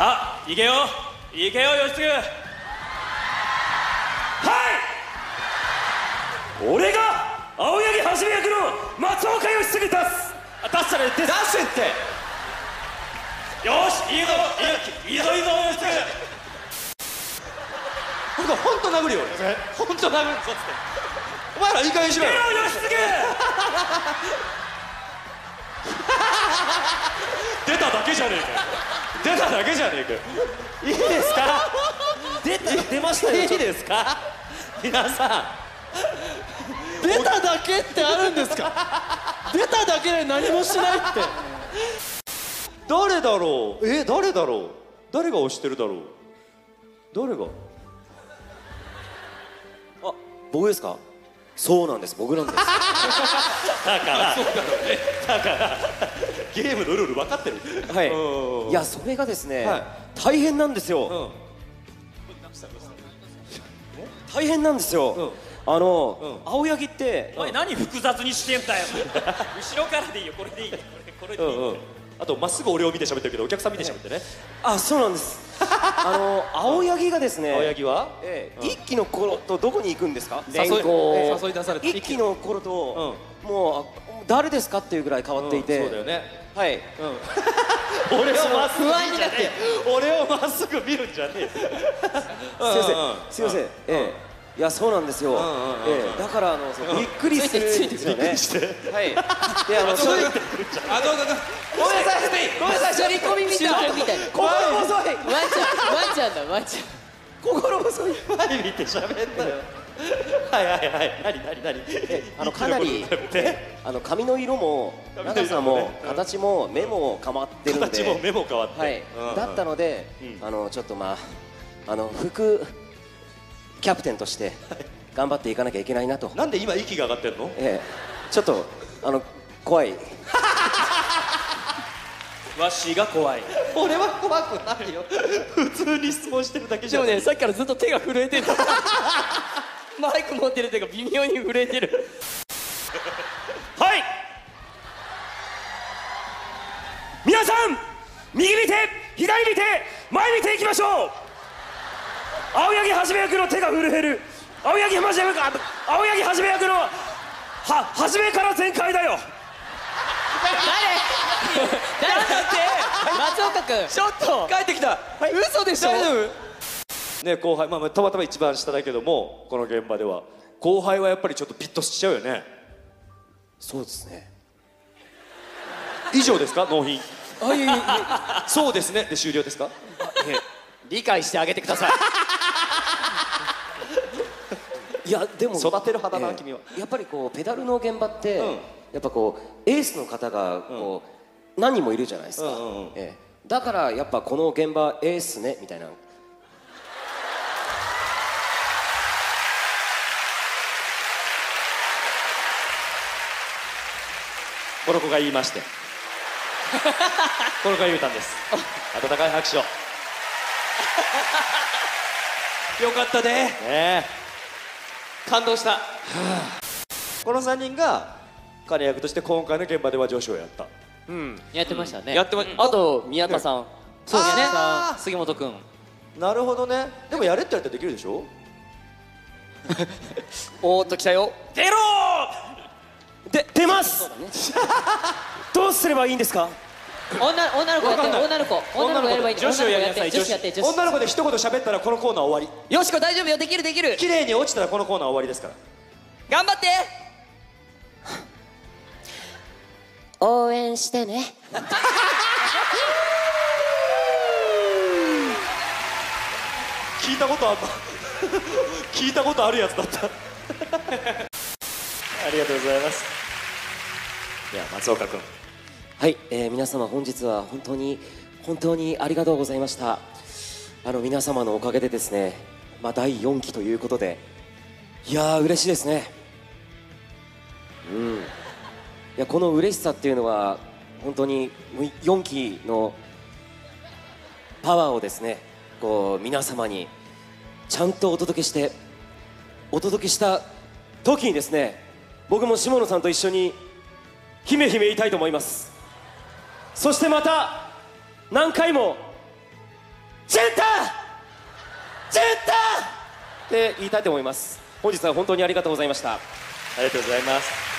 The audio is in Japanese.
あ、行けよ行けよ義継。はい、俺が青柳はじめ役の松岡義継です。出したら出せって。よし、いいぞいいぞいいぞ義継。 ほんと殴るよ俺。ほんと殴るぞっつって。お前らいい加減にしろよ。 義継出ただけじゃねえかよ。出ただけじゃねえかよ。 いいですか。出ましたよ。いいですか皆さん。 出ただけってあるんですか。出ただけで何もしないって。 誰だろう。誰だろう。誰が押してるだろう。誰が。 あ、僕ですか。そうなんです、僕なんです。 だからゲームのルール分かってる。 はい。いや、それがですね、大変なんですよ。大変なんですよ。青柳って。 おい、何複雑にしてんだよ。後ろからでいいよ、これでいいよ、これでいいよ。 あとまっすぐ俺を見て喋ってるけど、お客さん見て喋ってね。 あ、そうなんです。青柳がですね、 青柳は一期の頃とどこに行くんですか。 誘い出されて。 一期の頃ともう誰ですかっていうぐらい変わっていて。 そうだよね。 はい。 俺をまっすぐ不安になって。 俺をまっすぐ見るんじゃねえ。 すいません。いや、そうなんですよ。だからびっくりするんですよね。はい。で、そういう。 ごめんなさい、ごめんなさい、張り込みみたいな。 心細い。 ワンちゃんだ、ワンちゃん。 心細い。 前見て喋んなよ。はい。何。 かなり髪の色も長さも形も目も変わってるので。 形も目も変わって。 はい。だったので、ちょっと副キャプテンとして頑張っていかなきゃいけないなと。 なんで今息が上がってんの。 ちょっと怖い。 わしが怖い。 俺は怖くないよ。普通に質問してるだけじゃん。 でもね、さっきからずっと手が震えてる。マイク持ってる手が微妙に震えてる。 はい、皆さん、右見て左見て前見ていきましょう。青柳はじめ役の手が震える。青柳はじめ役の初めから全開だよ。 誰だって松岡君、ちょっと帰ってきた。 嘘でしょ。 大丈夫ね。後輩、たまたま一番下だけども、この現場では後輩はやっぱりちょっとピッとしちゃうよね。 そうですね。 以上ですか、納品。 あ、いえ。 そうですねで終了ですか。 理解してあげてください。 いや、でも育てる派だな、君は。 やっぱりペダルの現場って、やっぱエースの方が何人もいるじゃないですか。だからやっぱこの現場エースねみたいな。 この子が言いまして。この子が言うたんです。温かい拍手を。よかったね。 感動した。 この3人が彼役として今回の現場では上司をやった。 やってましたね。 やってまあと宮田さん。そうですね。杉本君。 なるほどね。でもやれって言われたらできるでしょ。 おーっと来たよ。 出ろ出ます。どうすればいいんですか。 女の子やって。女の子やればいい。 女子をやりなさい。 女子やって。 女の子で一言喋ったらこのコーナー終わり。 よしこ大丈夫よ。できる。 綺麗に落ちたらこのコーナー終わりですから。 頑張って。 応援してね。 聞いたことある聞いたことあるやつだったありがとうございます。では松岡君。 はい、皆様本日は本当にありがとうございました。皆様のおかげでですね、第4期ということで、いやー嬉しいですね。いや、この嬉しさっていうのは本当に4期のパワーをですね、皆様にちゃんとお届けした時にですね、僕も下野さんと一緒に姫言いたいと思います。そしてまた何回もジュンタジュンタって言いたいと思います。本日は本当にありがとうございました。 ありがとうございます。